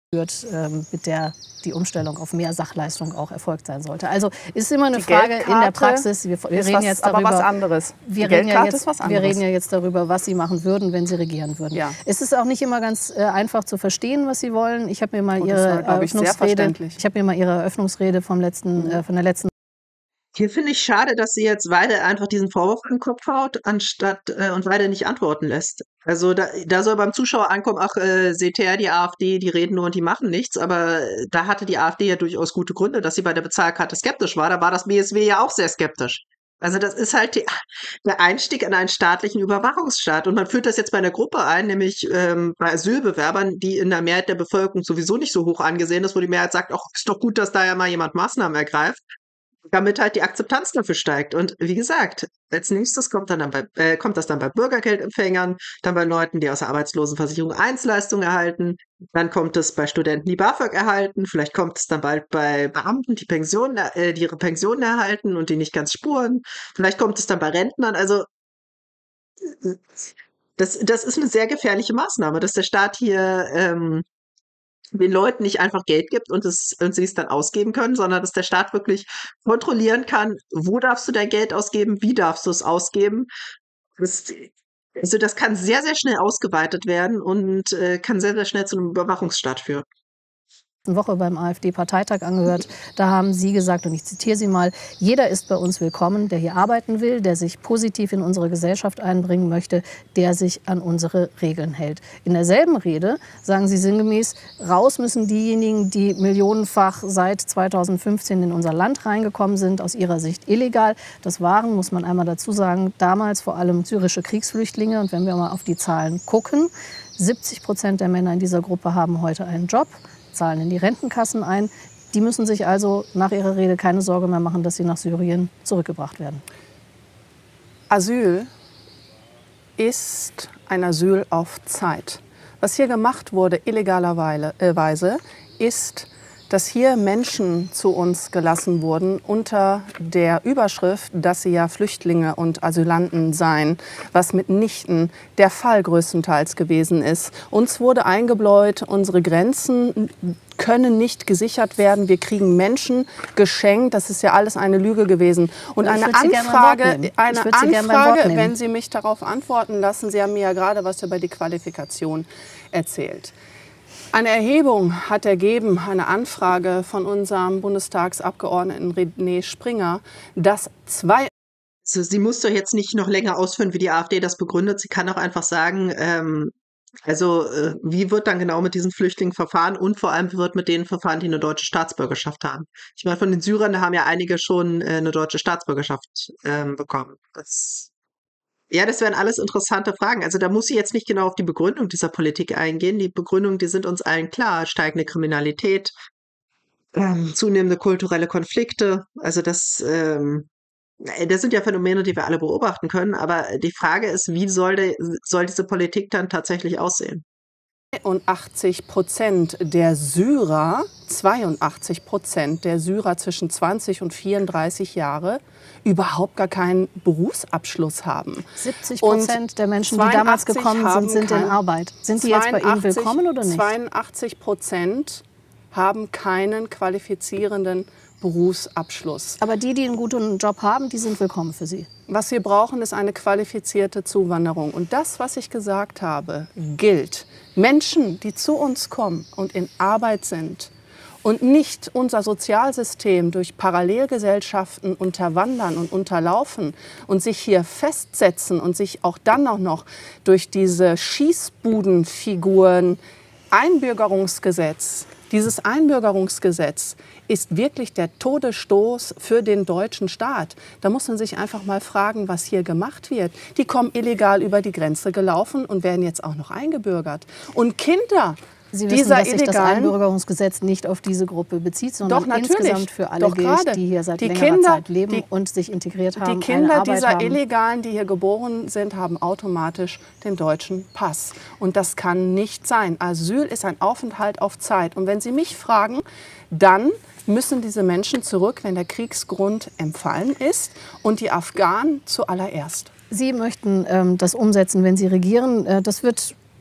wird, ähm, mit der die Umstellung auf mehr Sachleistung auch erfolgt sein sollte. Also ist immer eine Die Frage in der Geldkarte Praxis. Wir, wir ist reden was, jetzt aber darüber, was anderes. Wir Die reden, ja Geldkarte jetzt, ist was wir anderes. reden ja jetzt darüber, was Sie machen würden, wenn Sie regieren würden. Ja. Es ist auch nicht immer ganz äh, einfach zu verstehen, was Sie wollen. Ich habe mir mal Und das Ihre war, glaub ich, sehr Eröffnungsrede, verständlich. ich habe mir mal Ihre Eröffnungsrede vom letzten, Mhm. äh, von der letzten Hier finde ich schade, dass sie jetzt Weide einfach diesen Vorwurf an den Kopf haut, anstatt äh, und Weide nicht antworten lässt. Also da, da soll beim Zuschauer ankommen, ach, äh, seht her, die AfD, die reden nur und die machen nichts. Aber äh, da hatte die AfD ja durchaus gute Gründe, dass sie bei der Bezahlkarte skeptisch war. Da war das B S W ja auch sehr skeptisch. Also das ist halt die, der Einstieg in einen staatlichen Überwachungsstaat. Und man führt das jetzt bei einer Gruppe ein, nämlich ähm, bei Asylbewerbern, die in der Mehrheit der Bevölkerung sowieso nicht so hoch angesehen ist, wo die Mehrheit sagt, ach, ist doch gut, dass da ja mal jemand Maßnahmen ergreift, damit halt die Akzeptanz dafür steigt. Und wie gesagt, als nächstes kommt dann, dann bei, äh, kommt das dann bei Bürgergeldempfängern, dann bei Leuten, die aus der Arbeitslosenversicherung Einzelleistungen erhalten, dann kommt es bei Studenten, die BAföG erhalten, vielleicht kommt es dann bald bei Beamten, die Pensionen, äh, die ihre Pensionen erhalten und die nicht ganz spuren, vielleicht kommt es dann bei Rentnern, also das, das ist eine sehr gefährliche Maßnahme, dass der Staat hier ähm, den Leuten nicht einfach Geld gibt und, es, und sie es dann ausgeben können, sondern dass der Staat wirklich kontrollieren kann, wo darfst du dein Geld ausgeben, wie darfst du es ausgeben. Das, also das kann sehr, sehr schnell ausgeweitet werden und äh, kann sehr, sehr schnell zu einem Überwachungsstaat führen. Woche beim AfD-Parteitag angehört. Da haben Sie gesagt, und ich zitiere Sie mal, jeder ist bei uns willkommen, der hier arbeiten will, der sich positiv in unsere Gesellschaft einbringen möchte, der sich an unsere Regeln hält. In derselben Rede sagen Sie sinngemäß, raus müssen diejenigen, die millionenfach seit zweitausendfünfzehn in unser Land reingekommen sind, aus ihrer Sicht illegal. Das waren, muss man einmal dazu sagen, damals vor allem syrische Kriegsflüchtlinge. Und wenn wir mal auf die Zahlen gucken, siebzig Prozent der Männer in dieser Gruppe haben heute einen Job, zahlen in die Rentenkassen ein. Die müssen sich also nach ihrer Rede keine Sorge mehr machen, dass sie nach Syrien zurückgebracht werden. Asyl ist ein Asyl auf Zeit. Was hier gemacht wurde, illegalerweise, ist, dass hier Menschen zu uns gelassen wurden unter der Überschrift, dass sie ja Flüchtlinge und Asylanten seien, was mitnichten der Fall größtenteils gewesen ist. Uns wurde eingebläut, unsere Grenzen können nicht gesichert werden. Wir kriegen Menschen geschenkt. Das ist ja alles eine Lüge gewesen. Und Ich eine würde Sie gerne beim Wort Anfrage, nehmen. eine Ich würde Sie gerne beim Wort Anfrage, nehmen. wenn Sie mich darauf antworten lassen, Sie haben mir ja gerade was über die Qualifikation erzählt. Eine Erhebung hat ergeben, eine Anfrage von unserem Bundestagsabgeordneten René Springer, dass zwei Also sie muss doch jetzt nicht noch länger ausführen, wie die AfD das begründet. Sie kann auch einfach sagen, ähm, also äh, wie wird dann genau mit diesen Flüchtlingen verfahren und vor allem, wie wird mit denen verfahren, die eine deutsche Staatsbürgerschaft haben. Ich meine, von den Syrern, da haben ja einige schon äh, eine deutsche Staatsbürgerschaft ähm, bekommen. Das, ja, das wären alles interessante Fragen. Also da muss sie jetzt nicht genau auf die Begründung dieser Politik eingehen. Die Begründungen, die sind uns allen klar. Steigende Kriminalität, ähm, zunehmende kulturelle Konflikte. Also das, ähm, das sind ja Phänomene, die wir alle beobachten können. Aber die Frage ist, wie soll, de, soll diese Politik dann tatsächlich aussehen? zweiundachtzig Prozent der Syrer, zweiundachtzig Prozent der Syrer zwischen zwanzig und vierunddreißig Jahre überhaupt gar keinen Berufsabschluss haben. siebzig Prozent der Menschen, die damals gekommen sind, sind in Arbeit. Sind die jetzt bei Ihnen willkommen oder nicht? zweiundachtzig Prozent haben keinen qualifizierenden Berufsabschluss. Aber die, die einen guten Job haben, die sind willkommen für Sie. Was wir brauchen, ist eine qualifizierte Zuwanderung. Und das, was ich gesagt habe, gilt. Menschen, die zu uns kommen und in Arbeit sind und nicht unser Sozialsystem durch Parallelgesellschaften unterwandern und unterlaufen und sich hier festsetzen und sich auch dann auch noch durch diese Schießbudenfiguren Einbürgerungsgesetz, dieses Einbürgerungsgesetz ist wirklich der Todesstoß für den deutschen Staat. Da muss man sich einfach mal fragen, was hier gemacht wird. Die kommen illegal über die Grenze gelaufen und werden jetzt auch noch eingebürgert. Und Kinder Sie wissen, dieser dass sich das illegalen Einbürgerungsgesetz nicht auf diese Gruppe bezieht, sondern Doch, natürlich. insgesamt für alle Doch, gilt, gerade. die hier seit Die längerer Kinder- Zeit leben die- und sich integriert haben, Die Kinder eine Arbeit dieser haben. Illegalen, die hier geboren sind, haben automatisch den deutschen Pass. Und das kann nicht sein. Asyl ist ein Aufenthalt auf Zeit. Und wenn Sie mich fragen, dann müssen diese Menschen zurück, wenn der Kriegsgrund entfallen ist. Und die Afghanen zuallererst. Sie möchten ähm, das umsetzen, wenn Sie regieren. Äh, das wird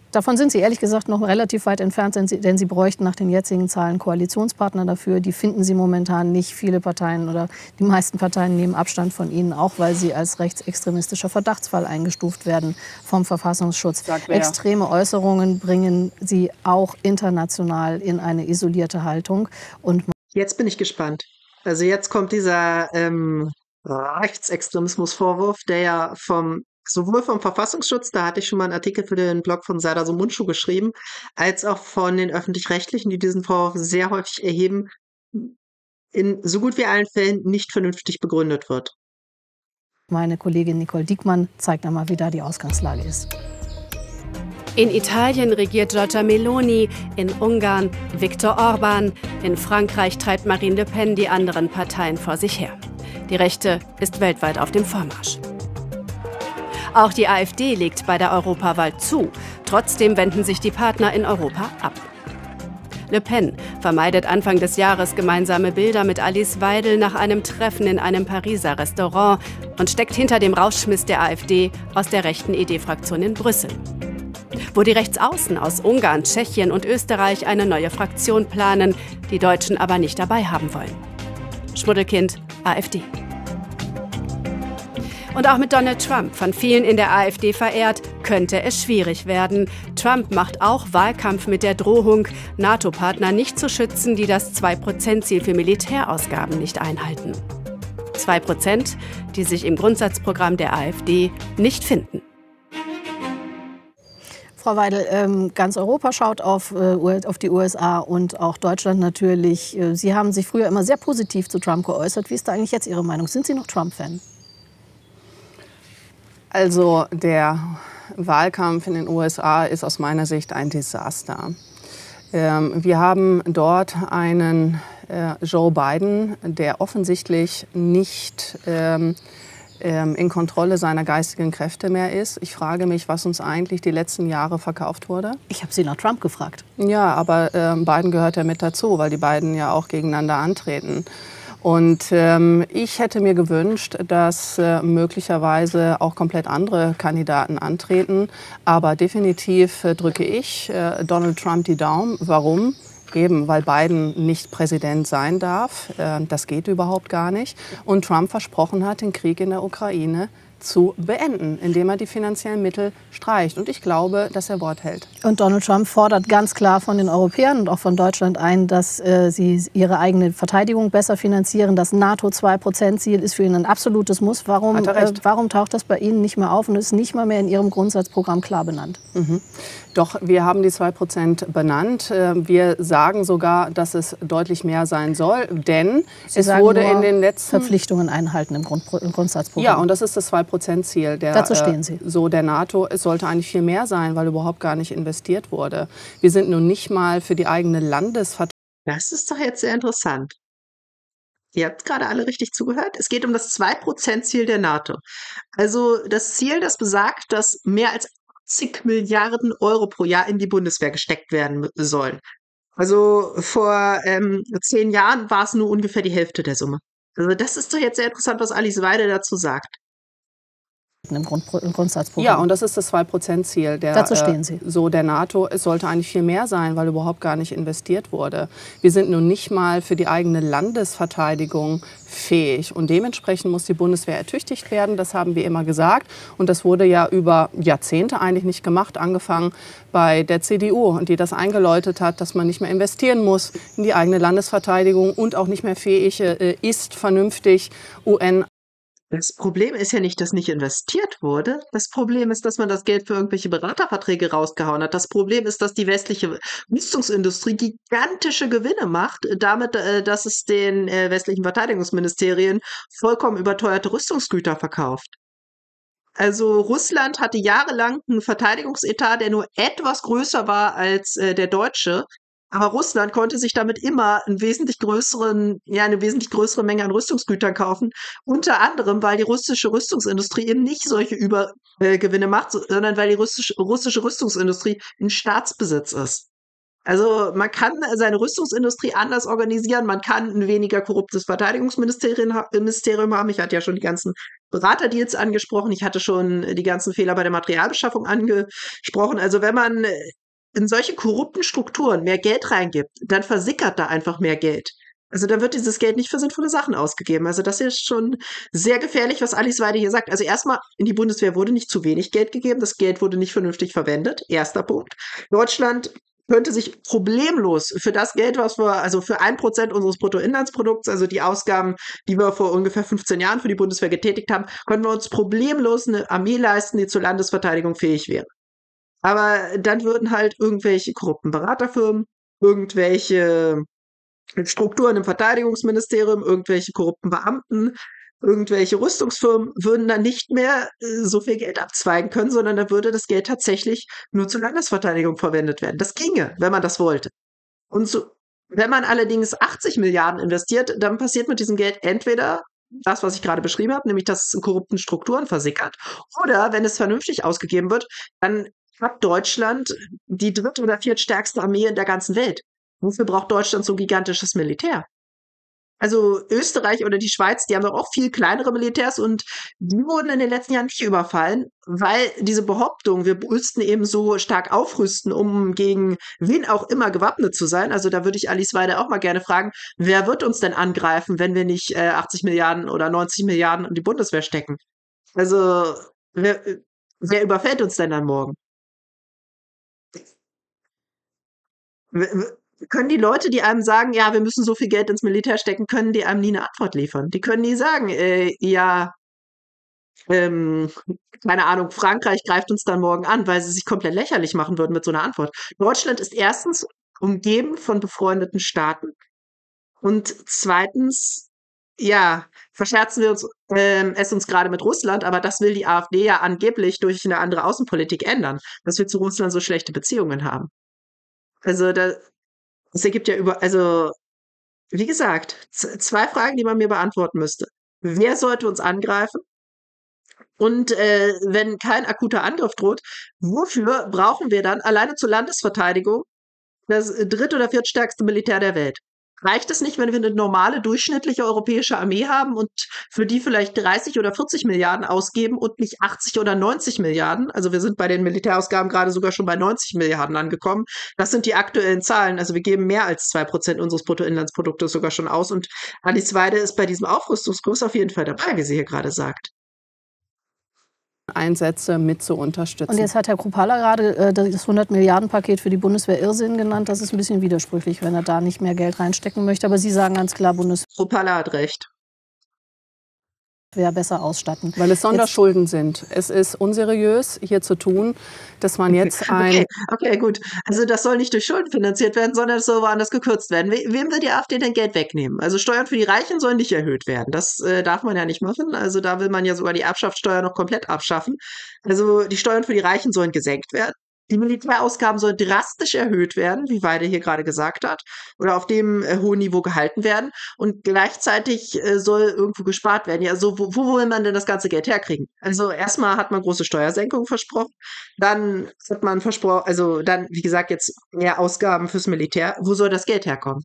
Davon sind Sie ehrlich gesagt noch relativ weit entfernt, denn Sie, denn Sie bräuchten nach den jetzigen Zahlen Koalitionspartner dafür. Die finden Sie momentan nicht. Viele Parteien oder die meisten Parteien nehmen Abstand von Ihnen, auch weil Sie als rechtsextremistischer Verdachtsfall eingestuft werden vom Verfassungsschutz. Extreme Äußerungen bringen Sie auch international in eine isolierte Haltung. Und Jetzt bin ich gespannt. Also jetzt kommt dieser ähm, Rechtsextremismusvorwurf, der ja vom sowohl vom Verfassungsschutz, da hatte ich schon mal einen Artikel für den Blog von Serdar Somuncu geschrieben, als auch von den Öffentlich-Rechtlichen, die diesen Vorwurf sehr häufig erheben, in so gut wie allen Fällen nicht vernünftig begründet wird. meine Kollegin Nicole Diekmann zeigt einmal, wie da die Ausgangslage ist. In Italien regiert Giorgia Meloni, in Ungarn Viktor Orban, in Frankreich treibt Marine Le Pen die anderen Parteien vor sich her. Die Rechte ist weltweit auf dem Vormarsch. Auch die AfD legt bei der Europawahl zu. Trotzdem wenden sich die Partner in Europa ab. Le Pen vermeidet Anfang des Jahres gemeinsame Bilder mit Alice Weidel nach einem Treffen in einem Pariser Restaurant und steckt hinter dem Rausschmiss der AfD aus der rechten E D-Fraktion in Brüssel. Wo die Rechtsaußen aus Ungarn, Tschechien und Österreich eine neue Fraktion planen, die Deutschen aber nicht dabei haben wollen. Schmuddelkind, AfD. Und auch mit Donald Trump, von vielen in der AfD verehrt, könnte es schwierig werden. Trump macht auch Wahlkampf mit der Drohung, NATO-Partner nicht zu schützen, die das zwei Prozent Ziel für Militärausgaben nicht einhalten. zwei Prozent, die sich im Grundsatzprogramm der AfD nicht finden. Frau Weidel, ähm, ganz Europa schaut auf, äh, auf die U S A und auch Deutschland natürlich. Sie haben sich früher immer sehr positiv zu Trump geäußert. Wie ist da eigentlich jetzt Ihre Meinung? Sind Sie noch Trump-Fan? Also der Wahlkampf in den U S A ist aus meiner Sicht ein Desaster. Ähm, wir haben dort einen äh, Joe Biden, der offensichtlich nicht ähm, ähm, in Kontrolle seiner geistigen Kräfte mehr ist. Ich frage mich, was uns eigentlich die letzten Jahre verkauft wurde. Ich habe Sie nach Trump gefragt. Ja, aber äh, Biden gehört ja mit dazu, weil die beiden ja auch gegeneinander antreten. Und ähm, ich hätte mir gewünscht, dass äh, möglicherweise auch komplett andere Kandidaten antreten. Aber definitiv äh, drücke ich äh, Donald Trump die Daumen. Warum? Eben, weil Biden nicht Präsident sein darf. Äh, das geht überhaupt gar nicht. Und Trump versprochen hat, den Krieg in der Ukraine zu beenden, indem er die finanziellen Mittel streicht. Und ich glaube, dass er Wort hält. Und Donald Trump fordert ganz klar von den Europäern und auch von Deutschland ein, dass äh, sie ihre eigene Verteidigung besser finanzieren. Das NATO zwei Prozent Ziel ist für ihn ein absolutes Muss. Warum, äh, warum taucht das bei Ihnen nicht mehr auf und ist nicht mal mehr in Ihrem Grundsatzprogramm klar benannt? Mhm. Doch, wir haben die zwei Prozent benannt. Wir sagen sogar, dass es deutlich mehr sein soll, denn Sie es sagen wurde nur in den letzten... Verpflichtungen einhalten im, Grund, im Grundsatzprogramm. Ja, und das ist das zwei Prozent Ziel der, Dazu stehen Sie. Äh, so der NATO. Es sollte eigentlich viel mehr sein, weil überhaupt gar nicht investiert wurde. Wir sind nun nicht mal für die eigene Landesverteidigung. Das ist doch jetzt sehr interessant. Ihr habt gerade alle richtig zugehört. Es geht um das zwei Prozent Ziel der NATO. Also das Ziel, das besagt, dass mehr als achtzig Milliarden Euro pro Jahr in die Bundeswehr gesteckt werden sollen. Also vor ähm, zehn Jahren war es nur ungefähr die Hälfte der Summe. Also das ist doch jetzt sehr interessant, was Alice Weidel dazu sagt. Im, Grund, im Grundsatzprogramm. Ja, und das ist das zwei Prozent Ziel der, Dazu stehen Sie. Äh, so der NATO. Es sollte eigentlich viel mehr sein, weil überhaupt gar nicht investiert wurde. Wir sind nun nicht mal für die eigene Landesverteidigung fähig. Und dementsprechend muss die Bundeswehr ertüchtigt werden. Das haben wir immer gesagt. Und das wurde ja über Jahrzehnte eigentlich nicht gemacht, angefangen bei der C D U, die das eingeläutet hat, dass man nicht mehr investieren muss in die eigene Landesverteidigung und auch nicht mehr fähig äh, ist, vernünftig U N. Das Problem ist ja nicht, dass nicht investiert wurde. Das Problem ist, dass man das Geld für irgendwelche Beraterverträge rausgehauen hat. Das Problem ist, dass die westliche Rüstungsindustrie gigantische Gewinne macht, damit, äh, dass es den äh, westlichen Verteidigungsministerien vollkommen überteuerte Rüstungsgüter verkauft. Also Russland hatte jahrelang einen Verteidigungsetat, der nur etwas größer war als äh, der deutsche. Aber Russland konnte sich damit immer einen wesentlich größeren, ja, eine wesentlich größere Menge an Rüstungsgütern kaufen. Unter anderem, weil die russische Rüstungsindustrie eben nicht solche Übergewinne macht, sondern weil die russische, russische Rüstungsindustrie in Staatsbesitz ist. Also man kann seine Rüstungsindustrie anders organisieren, man kann ein weniger korruptes Verteidigungsministerium ha- Ministerium haben. Ich hatte ja schon die ganzen Beraterdeals angesprochen, ich hatte schon die ganzen Fehler bei der Materialbeschaffung angesprochen. Also wenn man in solche korrupten Strukturen mehr Geld reingibt, dann versickert da einfach mehr Geld. Also da wird dieses Geld nicht für sinnvolle Sachen ausgegeben. Also das ist schon sehr gefährlich, was Alice Weide hier sagt. Also erstmal, in die Bundeswehr wurde nicht zu wenig Geld gegeben. Das Geld wurde nicht vernünftig verwendet. Erster Punkt. Deutschland könnte sich problemlos für das Geld, was wir, also für ein Prozent unseres Bruttoinlandsprodukts, also die Ausgaben, die wir vor ungefähr fünfzehn Jahren für die Bundeswehr getätigt haben, können wir uns problemlos eine Armee leisten, die zur Landesverteidigung fähig wäre. Aber dann würden halt irgendwelche korrupten Beraterfirmen, irgendwelche Strukturen im Verteidigungsministerium, irgendwelche korrupten Beamten, irgendwelche Rüstungsfirmen würden dann nicht mehr äh, so viel Geld abzweigen können, sondern da würde das Geld tatsächlich nur zur Landesverteidigung verwendet werden. Das ginge, wenn man das wollte. Und so, wenn man allerdings achtzig Milliarden investiert, dann passiert mit diesem Geld entweder das, was ich gerade beschrieben habe, nämlich dass es in korrupten Strukturen versickert, oder wenn es vernünftig ausgegeben wird, dann hat Deutschland die dritt- oder viertstärkste Armee in der ganzen Welt. Wofür braucht Deutschland so ein gigantisches Militär? Also Österreich oder die Schweiz, die haben doch auch viel kleinere Militärs und die wurden in den letzten Jahren nicht überfallen, weil diese Behauptung, wir müssten eben so stark aufrüsten, um gegen wen auch immer gewappnet zu sein. Also da würde ich Alice Weide auch mal gerne fragen, wer wird uns denn angreifen, wenn wir nicht äh, achtzig Milliarden oder neunzig Milliarden in die Bundeswehr stecken? Also wer, wer überfällt uns denn dann morgen? W- w- Können die Leute, die einem sagen, ja, wir müssen so viel Geld ins Militär stecken, können die einem nie eine Antwort liefern. Die können nie sagen, äh, ja, ähm, keine Ahnung, Frankreich greift uns dann morgen an, weil sie sich komplett lächerlich machen würden mit so einer Antwort. Deutschland ist erstens umgeben von befreundeten Staaten und zweitens, ja, verscherzen wir uns ähm, es uns gerade mit Russland, aber das will die AfD ja angeblich durch eine andere Außenpolitik ändern, dass wir zu Russland so schlechte Beziehungen haben. Also da, es ergibt ja über, also wie gesagt, z- zwei Fragen, die man mir beantworten müsste. Wer sollte uns angreifen? Und äh, wenn kein akuter Angriff droht, wofür brauchen wir dann alleine zur Landesverteidigung das dritt- oder viertstärkste Militär der Welt? Reicht es nicht, wenn wir eine normale, durchschnittliche europäische Armee haben und für die vielleicht dreißig oder vierzig Milliarden ausgeben und nicht achtzig oder neunzig Milliarden? Also wir sind bei den Militärausgaben gerade sogar schon bei neunzig Milliarden angekommen. Das sind die aktuellen Zahlen. Also wir geben mehr als zwei Prozent unseres Bruttoinlandsproduktes sogar schon aus. Und Alice Weide ist bei diesem Aufrüstungskurs auf jeden Fall dabei, wie sie hier gerade sagt. Einsätze mit zu unterstützen. Und jetzt hat Herr Kruppalla gerade äh, das hundert-Milliarden-Paket für die Bundeswehr Irrsinn genannt. Das ist ein bisschen widersprüchlich, wenn er da nicht mehr Geld reinstecken möchte. Aber Sie sagen ganz klar, Bundeswehr Kruppalla hat recht. besser ausstatten. Weil es Sonderschulden sind. Es ist unseriös, hier zu tun, dass man jetzt ein... Okay, okay, gut. Also das soll nicht durch Schulden finanziert werden, sondern es soll woanders gekürzt werden. We wem will die AfD denn Geld wegnehmen? Also Steuern für die Reichen sollen nicht erhöht werden. Das äh, darf man ja nicht machen. Also da will man ja sogar die Erbschaftssteuer noch komplett abschaffen. Also die Steuern für die Reichen sollen gesenkt werden. Die Militärausgaben sollen drastisch erhöht werden, wie Weide hier gerade gesagt hat, oder auf dem äh, hohen Niveau gehalten werden. Und gleichzeitig äh, soll irgendwo gespart werden. Ja, also wo, wo will man denn das ganze Geld herkriegen? Also erstmal hat man große Steuersenkungen versprochen, dann hat man versprochen, also dann, wie gesagt, jetzt mehr Ausgaben fürs Militär. Wo soll das Geld herkommen?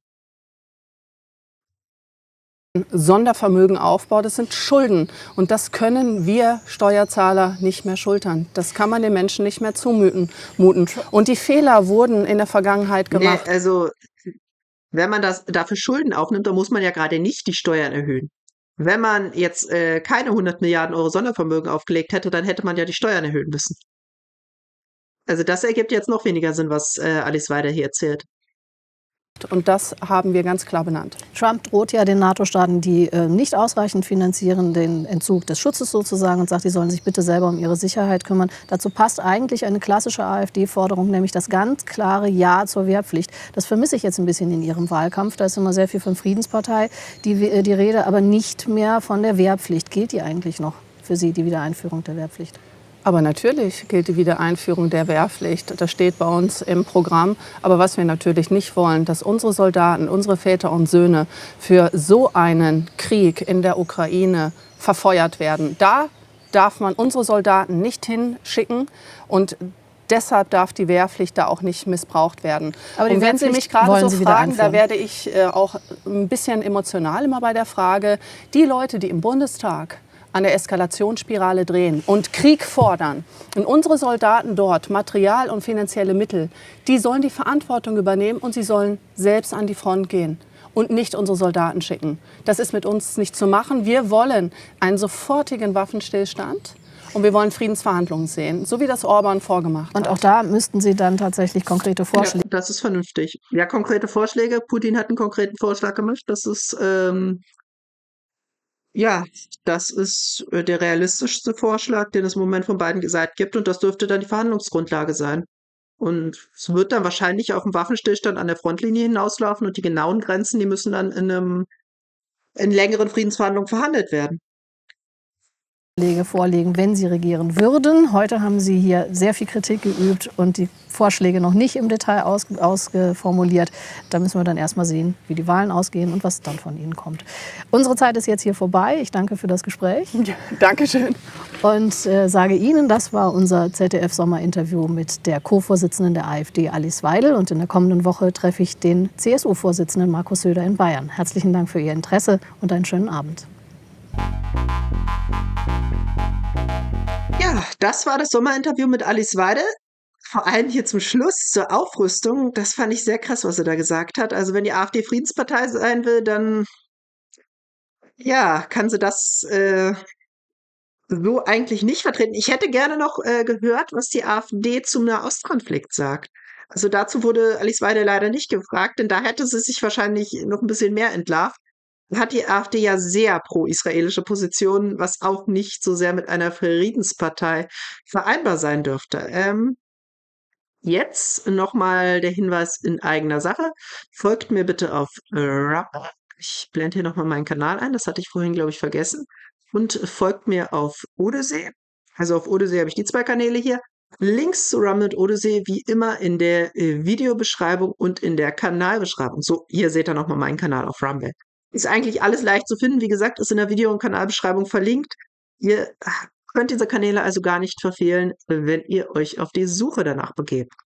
Sondervermögen aufbaut, das sind Schulden. Und das können wir Steuerzahler nicht mehr schultern. Das kann man den Menschen nicht mehr zumuten. Muten. Und die Fehler wurden in der Vergangenheit gemacht. Nee, also wenn man das dafür Schulden aufnimmt, dann muss man ja gerade nicht die Steuern erhöhen. Wenn man jetzt äh, keine hundert Milliarden Euro Sondervermögen aufgelegt hätte, dann hätte man ja die Steuern erhöhen müssen. Also das ergibt jetzt noch weniger Sinn, was äh, Alice Weide hier erzählt. Und das haben wir ganz klar benannt. Trump droht ja den NATO-Staaten, die äh, nicht ausreichend finanzieren, den Entzug des Schutzes sozusagen und sagt, die sollen sich bitte selber um ihre Sicherheit kümmern. Dazu passt eigentlich eine klassische AfD-Forderung, nämlich das ganz klare Ja zur Wehrpflicht. Das vermisse ich jetzt ein bisschen in Ihrem Wahlkampf. Da ist immer sehr viel von Friedenspartei die, äh, die Rede, aber nicht mehr von der Wehrpflicht. Gilt die eigentlich noch für Sie, die Wiedereinführung der Wehrpflicht? Aber natürlich gilt die Wiedereinführung der Wehrpflicht. Das steht bei uns im Programm. Aber was wir natürlich nicht wollen, dass unsere Soldaten, unsere Väter und Söhne für so einen Krieg in der Ukraine verfeuert werden. Da darf man unsere Soldaten nicht hinschicken. Und deshalb darf die Wehrpflicht da auch nicht missbraucht werden. Aber die und wenn Sie Wehrpflicht mich gerade wollen so Sie wieder fragen, da einführen. werde ich äh, auch ein bisschen emotional immer bei der Frage, die Leute, die im Bundestag an der Eskalationsspirale drehen und Krieg fordern und unsere Soldaten dort Material und finanzielle Mittel, die sollen die Verantwortung übernehmen und sie sollen selbst an die Front gehen und nicht unsere Soldaten schicken. Das ist mit uns nicht zu machen. Wir wollen einen sofortigen Waffenstillstand und wir wollen Friedensverhandlungen sehen, so wie das Orban vorgemacht Und hat. auch da müssten Sie dann tatsächlich konkrete Ja, Vorschläge. das ist vernünftig. Ja, konkrete Vorschläge. Putin hat einen konkreten Vorschlag gemacht. Das ist, ähm, ja, das ist äh, der realistischste Vorschlag, den es im Moment von beiden Seiten gibt. Und das dürfte dann die Verhandlungsgrundlage sein. Und es wird dann wahrscheinlich auf einen Waffenstillstand an der Frontlinie hinauslaufen. Und die genauen Grenzen, die müssen dann in einem in längeren Friedensverhandlungen verhandelt werden. vorlegen, wenn Sie regieren würden. Heute haben Sie hier sehr viel Kritik geübt und die Vorschläge noch nicht im Detail aus, ausformuliert. Da müssen wir dann erstmal sehen, wie die Wahlen ausgehen und was dann von Ihnen kommt. Unsere Zeit ist jetzt hier vorbei. Ich danke für das Gespräch. Ja, Dankeschön. Und äh, sage Ihnen, das war unser Z D F-Sommerinterview mit der Co-Vorsitzenden der AfD, Alice Weidel. Und in der kommenden Woche treffe ich den C S U-Vorsitzenden Markus Söder in Bayern. Herzlichen Dank für Ihr Interesse und einen schönen Abend. Ja, das war das Sommerinterview mit Alice Weidel. Vor allem hier zum Schluss zur Aufrüstung. Das fand ich sehr krass, was sie da gesagt hat. Also wenn die AfD Friedenspartei sein will, dann ja, kann sie das äh, so eigentlich nicht vertreten. Ich hätte gerne noch äh, gehört, was die AfD zum Nahostkonflikt sagt. Also dazu wurde Alice Weidel leider nicht gefragt, denn da hätte sie sich wahrscheinlich noch ein bisschen mehr entlarvt. Hat die AfD ja sehr pro-israelische Positionen, was auch nicht so sehr mit einer Friedenspartei vereinbar sein dürfte. Ähm, jetzt nochmal der Hinweis in eigener Sache. Folgt mir bitte auf Rumble. Ich blende hier nochmal meinen Kanal ein, das hatte ich vorhin, glaube ich, vergessen. Und folgt mir auf Odyssey. Also auf Odyssey habe ich die zwei Kanäle hier. Links zu Rumble und Odyssey wie immer in der äh, Videobeschreibung und in der Kanalbeschreibung. So, hier seht ihr nochmal meinen Kanal auf Rumble. Ist eigentlich alles leicht zu finden. Wie gesagt, ist in der Video- und Kanalbeschreibung verlinkt. Ihr könnt diese Kanäle also gar nicht verfehlen, wenn ihr euch auf die Suche danach begebt.